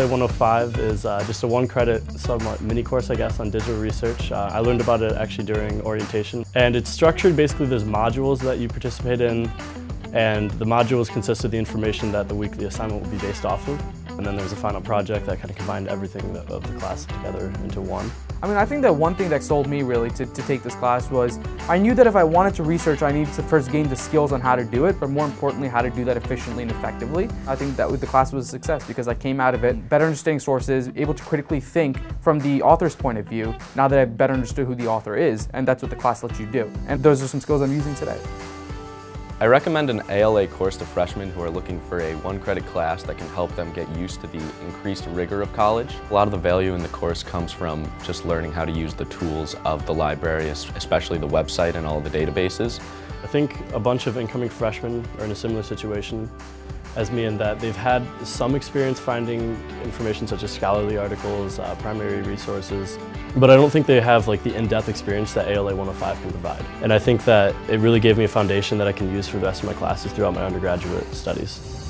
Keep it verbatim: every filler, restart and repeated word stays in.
A one oh five is uh, just a one-credit, somewhat mini course, I guess, on digital research. Uh, I learned about it actually during orientation. And it's structured, basically there's modules that you participate in, and the modules consist of the information that the weekly assignment will be based off of. And then there's a final project that kind of combined everything of the class together into one. I mean, I think that one thing that sold me really to, to take this class was I knew that if I wanted to research, I needed to first gain the skills on how to do it, but more importantly, how to do that efficiently and effectively. I think that the class was a success because I came out of it better understanding sources, able to critically think from the author's point of view, now that I've better understood who the author is, and that's what the class lets you do. And those are some skills I'm using today. I recommend an A L A course to freshmen who are looking for a one-credit class that can help them get used to the increased rigor of college. A lot of the value in the course comes from just learning how to use the tools of the library, especially the website and all the databases. I think a bunch of incoming freshmen are in a similar situation as me in that they've had some experience finding information such as scholarly articles, uh, primary resources, but I don't think they have like the in-depth experience that A L A one oh five can provide. And I think that it really gave me a foundation that I can use for the rest of my classes throughout my undergraduate studies.